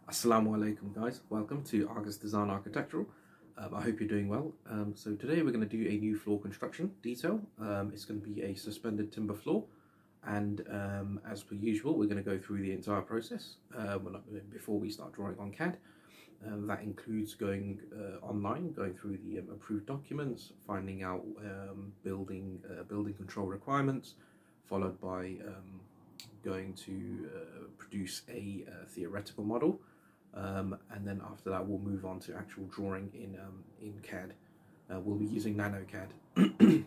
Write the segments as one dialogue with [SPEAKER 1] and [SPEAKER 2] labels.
[SPEAKER 1] Assalamu alaikum guys, welcome to Argus Design Architectural. I hope you're doing well. So today we're going to do a new floor construction detail. It's going to be a suspended timber floor, and as per usual we're going to go through the entire process before we start drawing on CAD. That includes going online, going through the approved documents, finding out building control requirements, followed by going to produce a theoretical model. And then after that we'll move on to actual drawing in CAD. We'll be using nanoCAD.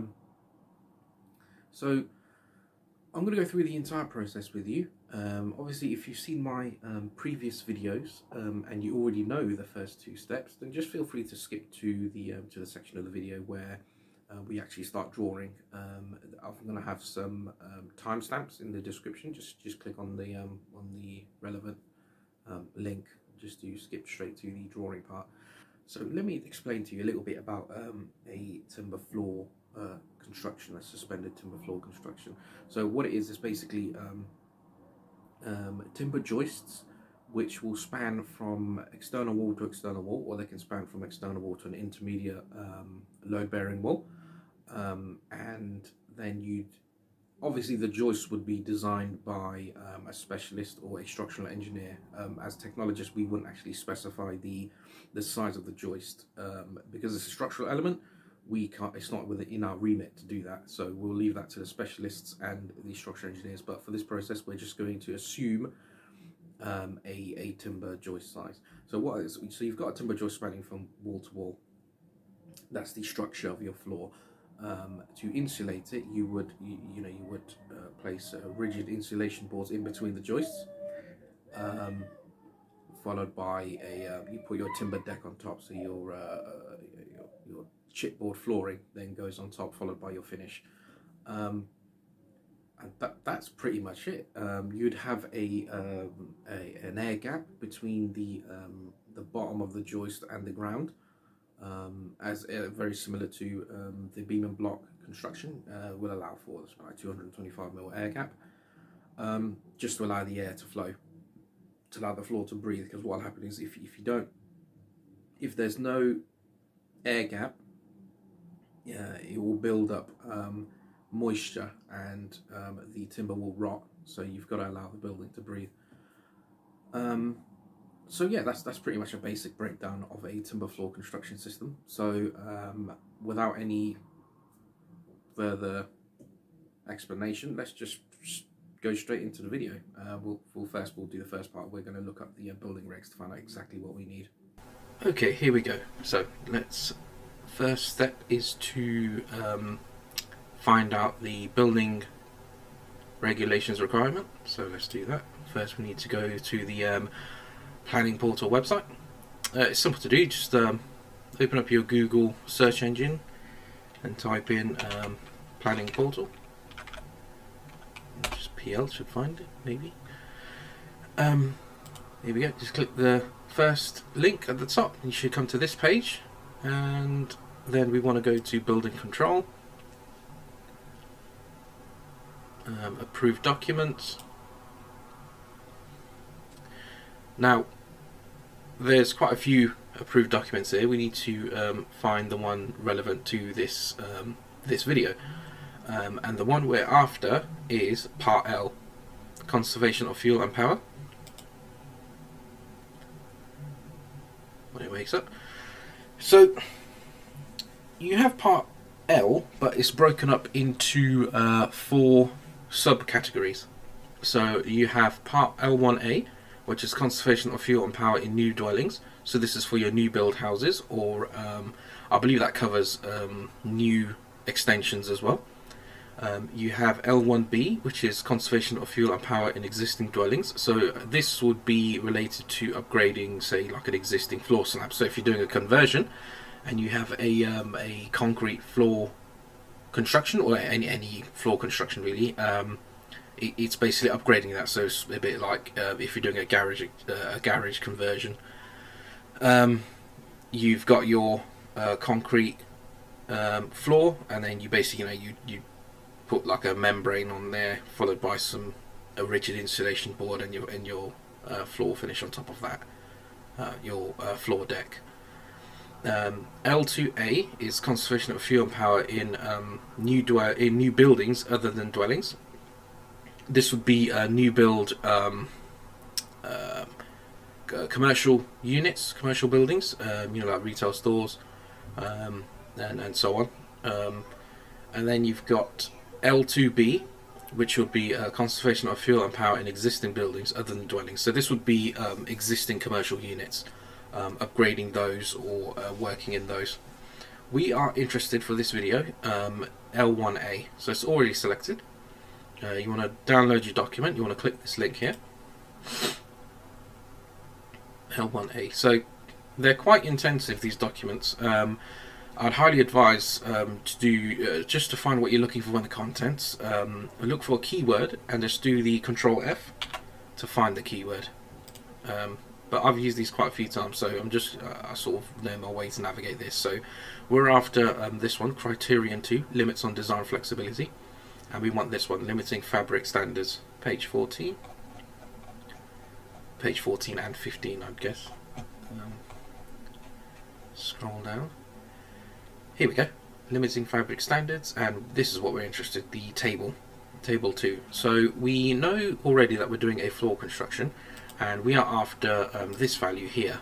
[SPEAKER 1] So I'm going to go through the entire process with you. Obviously if you've seen my previous videos and you already know the first two steps, then just feel free to skip to the section of the video where we actually start drawing. I'm going to have some timestamps in the description. Just click on the relevant link just to skip straight to the drawing part. So let me explain to you a little bit about a timber floor construction, a suspended timber floor construction. So what it is basically timber joists which will span from external wall to external wall, or they can span from external wall to an intermediate load-bearing wall. And then obviously the joist would be designed by a specialist or a structural engineer. As technologists, we wouldn't actually specify the size of the joist because it's a structural element. We can't. It's not within our remit to do that. So we'll leave that to the specialists and the structural engineers. But for this process, we're just going to assume a timber joist size. So so you've got a timber joist spanning from wall to wall. That's the structure of your floor. To insulate it, you would place rigid insulation boards in between the joists, followed by you put your timber deck on top. So your chipboard flooring then goes on top, followed by your finish. And that's pretty much it. You'd have an air gap between the bottom of the joist and the ground. Very similar to the beam and block construction, will allow for about 225mm air gap, just to allow the air to flow, to allow the floor to breathe. Because what will happen is if there's no air gap, it will build up moisture and the timber will rot. So you've got to allow the building to breathe. So yeah, that's pretty much a basic breakdown of a timber floor construction system. So without any further explanation, let's just go straight into the video. We'll do the first part. We're going to look up the building regs to find out exactly what we need. Okay, here we go. So first step is to find out the building regulations requirement. So let's do that. First we need to go to the planning portal website. It's simple to do. Just open up your Google search engine and type in planning portal. Just PL should find it, maybe. Here we go. Just click the first link at the top. You should come to this page, and then we want to go to building control, approved documents. Now, there's quite a few approved documents here. We need to find the one relevant to this video, and the one we're after is Part L, conservation of fuel and power. When it wakes up, so you have Part L, but it's broken up into 4 subcategories. So you have Part L1A, which is conservation of fuel and power in new dwellings. So this is for your new build houses, or I believe that covers new extensions as well. You have L1B, which is conservation of fuel and power in existing dwellings. So this would be related to upgrading, say, like an existing floor slab. So if you're doing a conversion and you have a concrete floor construction, or any floor construction really, it's basically upgrading that. So it's a bit like if you're doing a garage conversion. You've got your concrete floor, and then you basically you put like a membrane on there, followed by a rigid insulation board, and your floor finish on top of that, your floor deck. L2A is conservation of fuel and power in new buildings other than dwellings. This would be new build commercial units, commercial buildings, like retail stores, and so on. And then you've got L2B, which would be conservation of fuel and power in existing buildings other than dwellings. So this would be existing commercial units, upgrading those or working in those. We are interested for this video L1A, so it's already selected. You want to download your document, you want to click this link here, L1A. So they're quite intensive, these documents. I'd highly advise to do, just to find what you're looking for in the contents, look for a keyword and just do the Control F to find the keyword. But I've used these quite a few times, so I'm just I sort of know my way to navigate this. So we're after this one, Criterion 2, Limits on Design Flexibility, and we want this one, Limiting Fabric Standards, page 14. Page 14 and 15, I'd guess. Scroll down. Here we go, Limiting Fabric Standards, and this is what we're interested, the table 2. So we know already that we're doing a floor construction, and we are after this value here,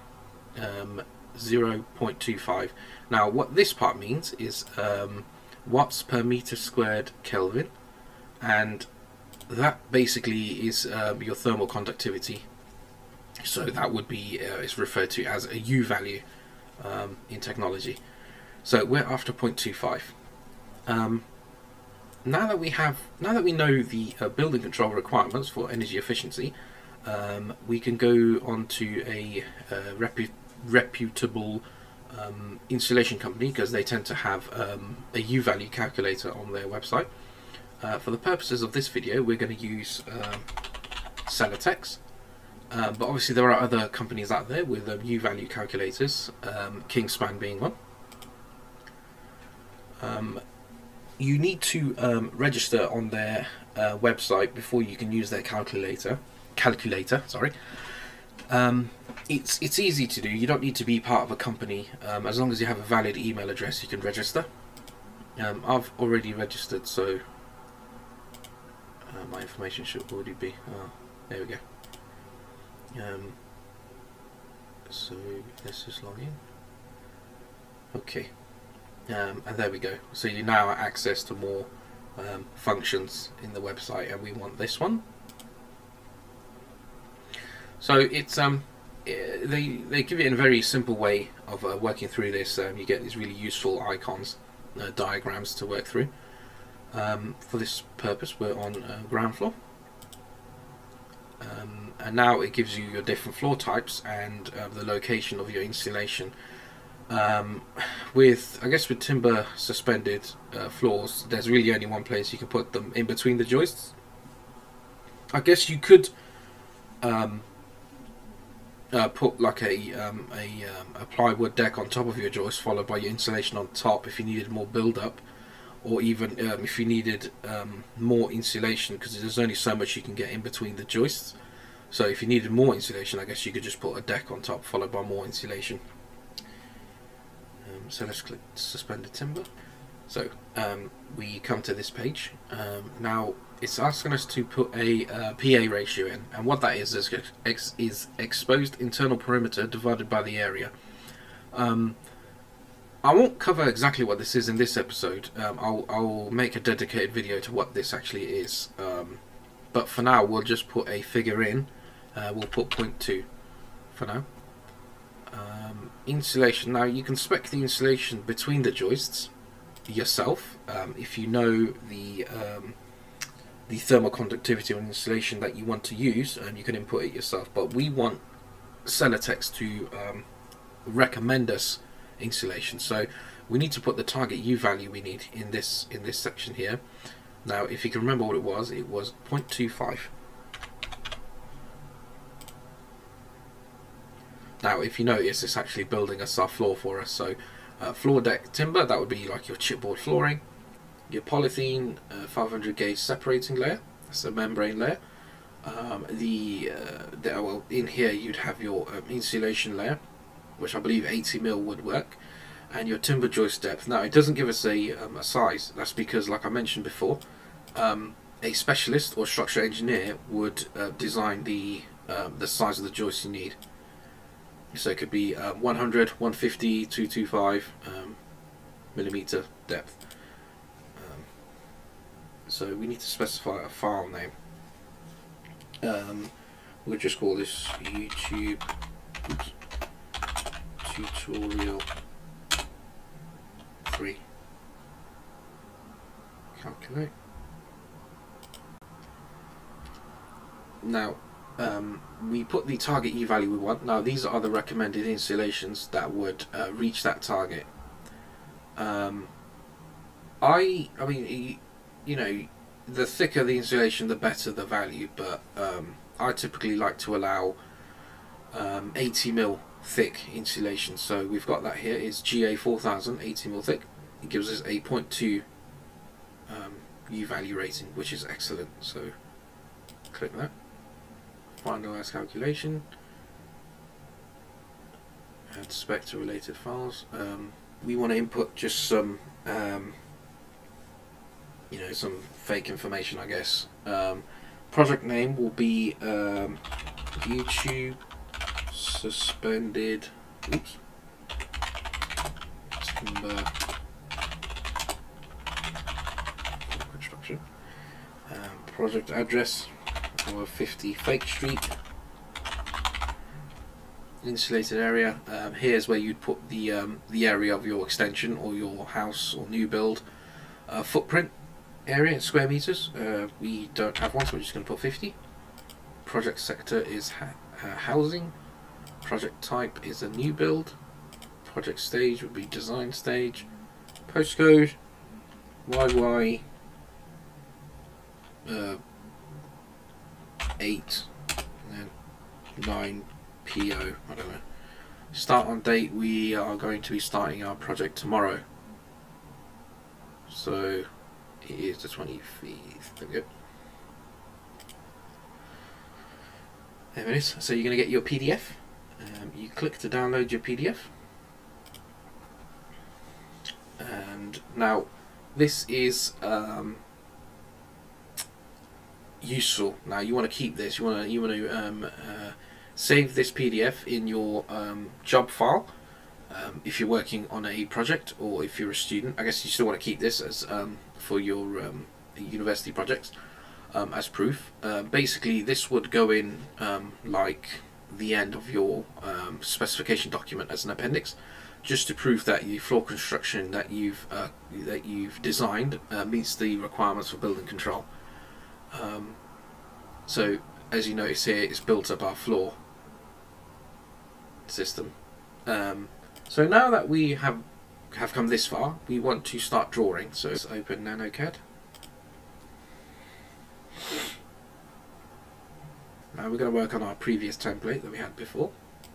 [SPEAKER 1] 0.25. Now what this part means is watts per meter squared Kelvin, and that basically is your thermal conductivity. So that would be it's referred to as a U value in technology. So we're after 0.25. Now that we know the building control requirements for energy efficiency, we can go on to a reputable insulation company, because they tend to have a U value calculator on their website. For the purposes of this video, we're going to use Celotex. But obviously there are other companies out there with U value calculators, Kingspan being one. You need to register on their website before you can use their calculator. Sorry. It's easy to do. You don't need to be part of a company. As long as you have a valid email address, you can register. I've already registered, so my information should already be. Oh, there we go. So let's just log in. Okay. And there we go. So you now have access to more functions in the website, and we want this one. So it's they give it in a very simple way of working through this. You get these really useful icons, diagrams to work through. For this purpose, we're on ground floor, and now it gives you your different floor types and the location of your insulation. With timber suspended floors, there's really only one place you can put them, in between the joists. I guess you could put like a plywood deck on top of your joist, followed by your insulation on top if you needed more build up, or even if you needed more insulation, because there's only so much you can get in between the joists. So if you needed more insulation, I guess you could just put a deck on top followed by more insulation. So let's click suspended timber. So we come to this page. Now it's asking us to put a PA ratio in, and what that is exposed internal perimeter divided by the area. I won't cover exactly what this is in this episode. I'll make a dedicated video to what this actually is. But for now, we'll just put a figure in. We'll put 0.2 for now. Insulation. Now you can spec the insulation between the joists yourself if you know the thermal conductivity on insulation that you want to use, and you can input it yourself. But we want Celotex to recommend us insulation, so we need to put the target U value we need in this section here. Now if you can remember what it was 0.25. Now if you notice, it's actually building us our floor for us. So floor deck timber, that would be like your chipboard flooring, your polythene 500 gauge separating layer, that's a membrane layer, Well, in here you'd have your insulation layer, which I believe 80mm would work, and your timber joist depth. Now it doesn't give us a size. That's because, like I mentioned before, a specialist or structural engineer would design the size of the joist you need. So it could be 100, 150, 225 millimeter depth. So we need to specify a file name. We'll just call this YouTube tutorial 3. Calculate. Now we put the target E value we want. Now these are the recommended insulations that would reach that target. I mean, you know, the thicker the insulation, the better the value. But I typically like to allow 80mm thick insulation. So we've got that here. It's GA 4000, 80mm thick. It gives us a 0.2 U value rating, which is excellent. So click that. Finalize calculation. Add spec to related files. We want to input just some, you know, some fake information, I guess. Project name will be YouTube suspended. Oops. Timber construction. Project address. 50 Fake Street. Insulated area. Here's where you'd put the area of your extension or your house or new build. Footprint area in square meters. We don't have one, so we're just going to put 50. Project sector is housing. Project type is a new build. Project stage would be design stage. Postcode YY 8 and then 9 PO. I don't know. Start on date. We are going to be starting our project tomorrow, so it is the 25th. There we go. There it is. So you're going to get your PDF. You click to download your PDF, and now this is useful. Now you want to keep this. You want to save this PDF in your job file if you're working on a project, or if you're a student. I guess you still want to keep this as for your university projects as proof. Basically, this would go in like the end of your specification document as an appendix, just to prove that the floor construction that you've designed meets the requirements for building control. So as you notice here, it's built up our floor system. So now that we have come this far, we want to start drawing. So let's open nanoCAD. Now we're going to work on our previous template that we had before.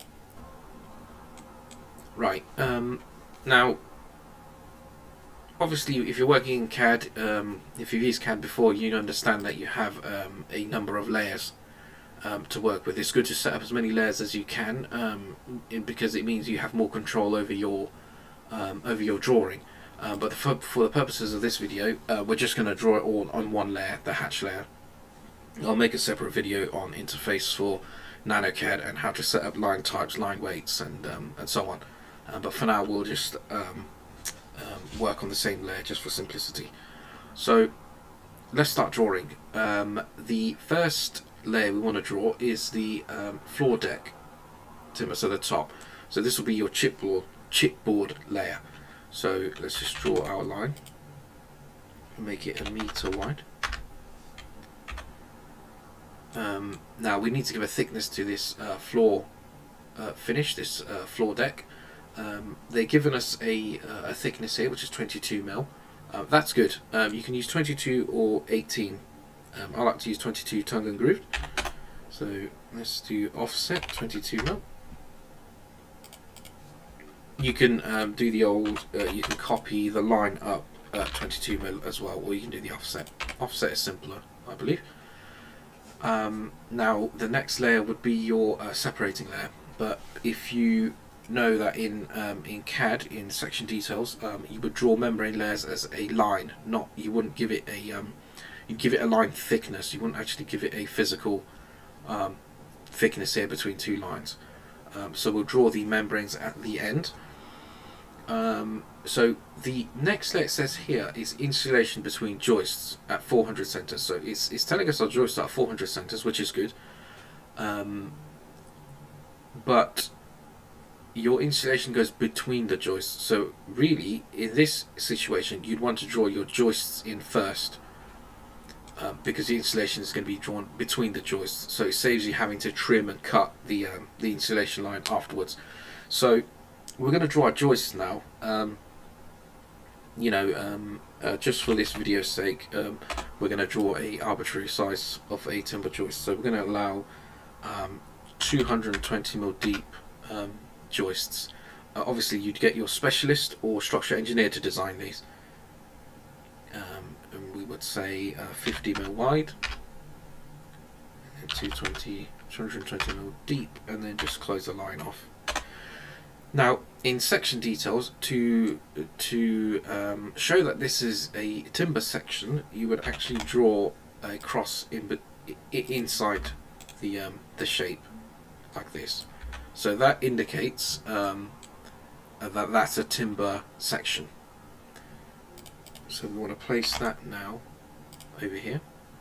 [SPEAKER 1] Right. Now, obviously, if you're working in CAD, if you've used CAD before, you understand that you have a number of layers to work with. It's good to set up as many layers as you can, because it means you have more control over your drawing. But for the purposes of this video, we're just going to draw it all on one layer, the hatch layer. I'll make a separate video on interface for nanoCAD and how to set up line types, line weights, and so on. But for now, we'll just work on the same layer just for simplicity. So let's start drawing. The first layer we want to draw is the floor deck timber, so the top. So this will be your chipboard layer. So let's just draw our line, make it 1 meter wide. Now we need to give a thickness to this floor finish, this floor deck. They've given us a thickness here, which is 22mm. That's good. You can use 22 or 18. I like to use 22 tongue and grooved. So let's do offset 22mm. You can do the old. You can copy the line up at 22mm as well, or you can do the offset. Offset is simpler, I believe. Now the next layer would be your separating layer, but if you know that in CAD, in section details, you would draw membrane layers as a line, not, you wouldn't give it a you'd give it a line thickness. You wouldn't actually give it a physical thickness here between two lines. So we'll draw the membranes at the end. So the next layer, it says here, is insulation between joists at 400 centers. So it's telling us our joists are 400 centers, which is good. But your insulation goes between the joists. So really, in this situation, you'd want to draw your joists in first, because the insulation is going to be drawn between the joists. So it saves you having to trim and cut the insulation line afterwards. So we're going to draw our joists now. Just for this video's sake, we're going to draw a arbitrary size of a timber joist. So we're going to allow 220mm deep joists. Obviously you'd get your specialist or structural engineer to design these. And we would say 50mm wide and 220mm deep, and then just close the line off. Now in section details, to show that this is a timber section, you would actually draw a cross inside the shape like this. So that indicates that that's a timber section. So we want to place that now over here.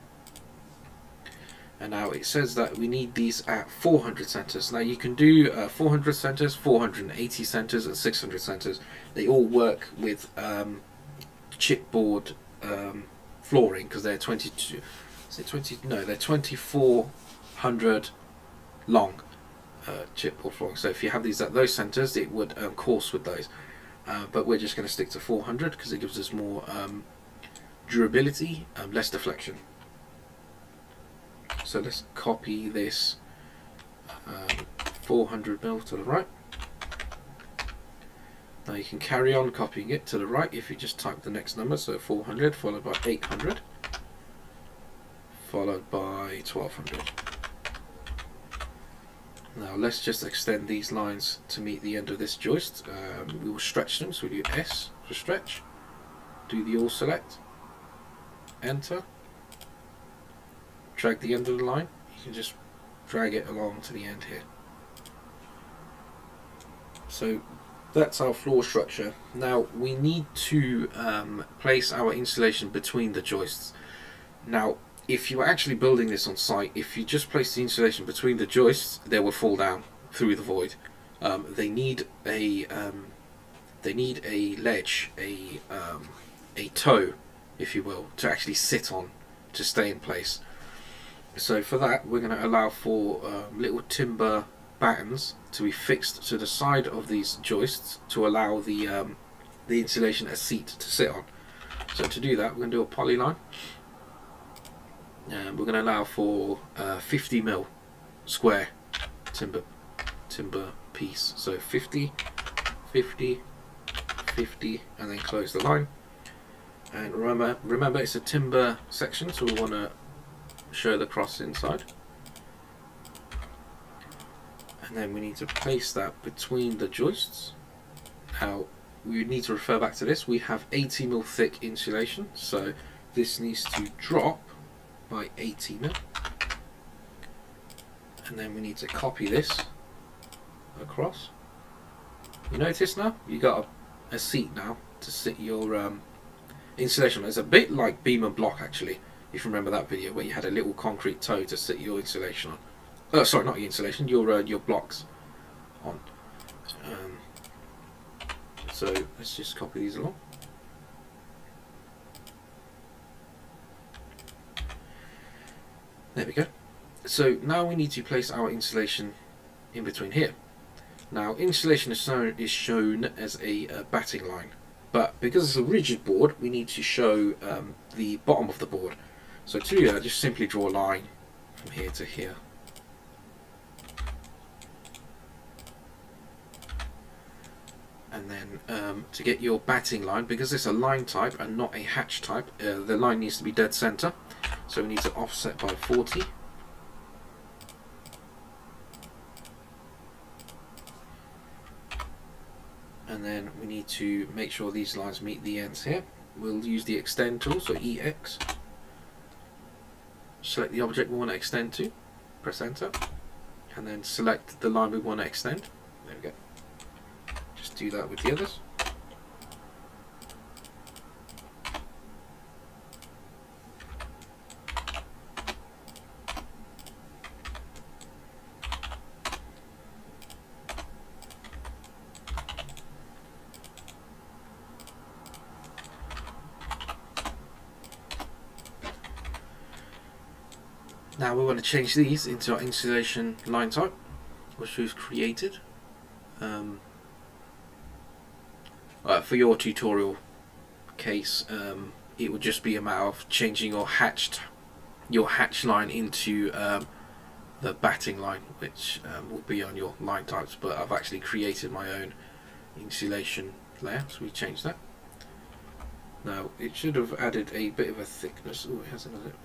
[SPEAKER 1] And now it says that we need these at 400 centers. Now you can do 400 centers, 480 centers, and 600 centers. They all work with chipboard flooring, because they're 22. Is it 20? No, they're 2400 long chipboard flooring. So if you have these at those centers, it would course with those. But we're just going to stick to 400 because it gives us more durability, less deflection. So let's copy this 400mm to the right. Now you can carry on copying it to the right if you just type the next number, so 400 followed by 800 followed by 1200. Now let's just extend these lines to meet the end of this joist. We will stretch them, so we do S for stretch, do the all select, enter, drag the end of the line. You can just drag it along to the end here. So that's our floor structure. Now we need to place our insulation between the joists. Now if you're actually building this on site, if you just place the insulation between the joists, they will fall down through the void. They need a ledge, a toe, if you will, to actually sit on to stay in place. So for that, we're going to allow for little timber battens to be fixed to the side of these joists to allow the insulation a seat to sit on. So to do that, we're going to do a polyline. We're going to allow for 50mm square timber piece. So 50, 50, 50, and then close the line. And remember it's a timber section, so we want to show the cross inside. And then we need to place that between the joists. Now we need to refer back to this. We have 80mm thick insulation, so this needs to drop by 80mm, and then we need to copy this across. You notice now you got a seat now to sit your insulation on. It's a bit like beam and block actually, if you remember that video where you had a little concrete toe to sit your insulation on. Oh, sorry, not your insulation, your blocks on. So let's just copy these along. There we go. So now we need to place our insulation in between here. Now insulation is shown as a batting line, but because it's a rigid board, we need to show the bottom of the board. So to do that, just simply draw a line from here to here. And then to get your batting line, because it's a line type and not a hatch type, the line needs to be dead center. So we need to offset by 40. and then we need to make sure these lines meet the ends here. We'll use the extend tool, so EX. Select the object we want to extend to, press enter, and then select the line we want to extend. There we go. Just do that with the others. Now we want to change these into our insulation line type, which we've created. For your tutorial case, it would just be a matter of changing your hatch line into the batting line, which will be on your line types. But I've actually created my own insulation layer, so we change that. Now it should have added a bit of a thickness. Oh, it hasn't, has it?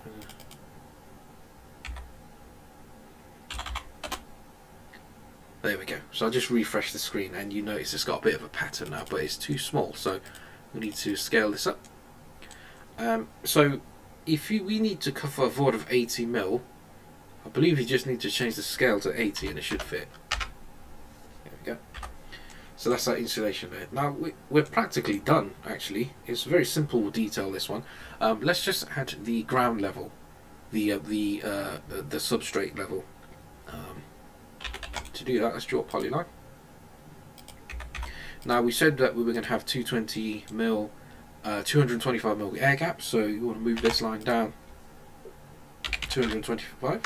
[SPEAKER 1] There we go. So I'll just refresh the screen and you notice it's got a bit of a pattern now, but it's too small, so we need to scale this up. So if we need to cover a void of 80 mil, I believe you just need to change the scale to 80 and it should fit. There we go. So that's our insulation there. Now we're practically done actually. It's a very simple detail, this one. Let's just add the ground level, the substrate level. To do that, let's draw a polyline. Now we said that we were going to have 220 mil, 225 mil air gap, so you want to move this line down 225,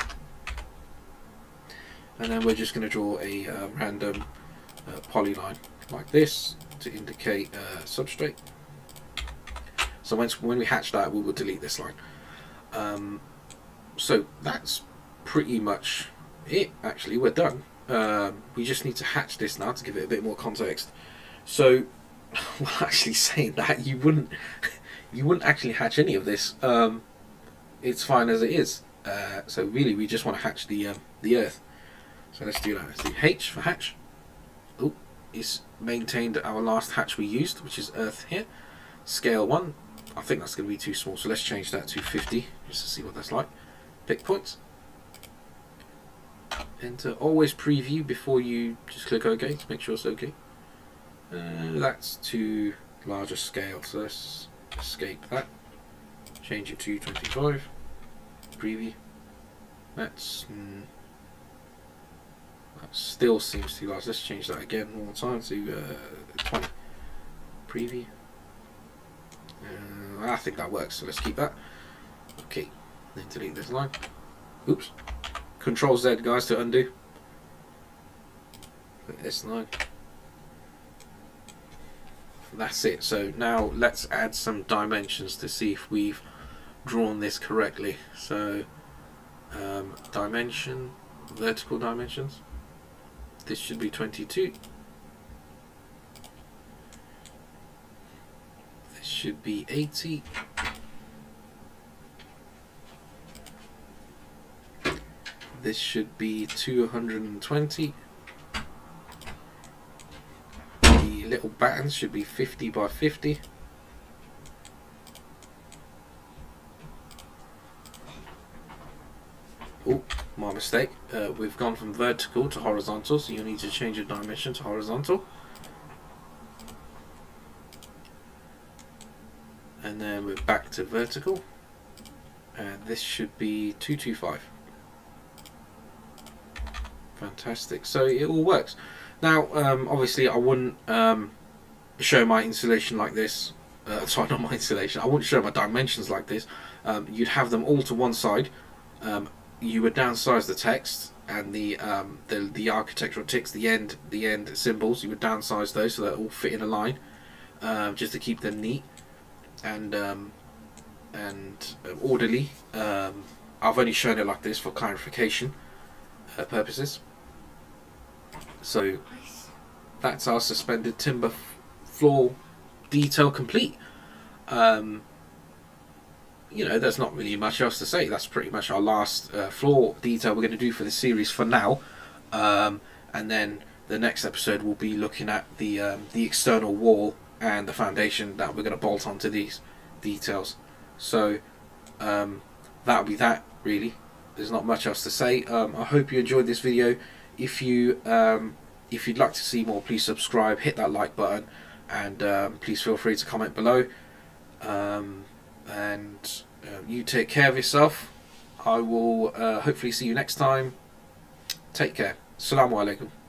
[SPEAKER 1] and then we're just going to draw a random polyline like this to indicate substrate. So when we hatch that, we will delete this line. So that's pretty much it. Actually, we're done. We just need to hatch this now to give it a bit more context. So, well, actually saying that, you wouldn't actually hatch any of this. It's fine as it is. So really, we just want to hatch the earth. So let's do that. Let's do H for hatch. Oh, it's maintained our last hatch we used, which is earth here. Scale 1. I think that's going to be too small, so let's change that to 50 just to see what that's like. Pick points. Enter. Always preview before you just click OK to make sure it's OK. That's too large a scale, so let's escape that. Change it to 25. Preview. That still seems too large. Let's change that again one more time to 20. Preview. I think that works, so let's keep that. Okay, then delete this line. Oops. Control Z, guys, to undo. This line. That's it. So now let's add some dimensions to see if we've drawn this correctly. So dimension, vertical dimensions. This should be 22. This should be 80. This should be 220. The little battens should be 50 by 50. Oh, my mistake. We've gone from vertical to horizontal, so you need to change your dimension to horizontal. And then we're back to vertical. And this should be 225. Fantastic. So it all works. Now, obviously, I wouldn't show my insulation like this. Sorry, not my insulation. I wouldn't show my dimensions like this. You'd have them all to one side. You would downsize the text and the architectural ticks, the end symbols. You would downsize those so they all fit in a line, just to keep them neat and orderly. I've only shown it like this for clarification purposes. So that's our suspended timber floor detail complete. You know, there's not really much else to say. That's pretty much our last floor detail we're going to do for this series for now. And then the next episode will be looking at the external wall and the foundation that we're going to bolt onto these details. So that'll be that, really. There's not much else to say. I hope you enjoyed this video. If you'd like to see more, please subscribe, hit that like button, and please feel free to comment below. You take care of yourself. I will hopefully see you next time. Take care. Assalamu alaikum.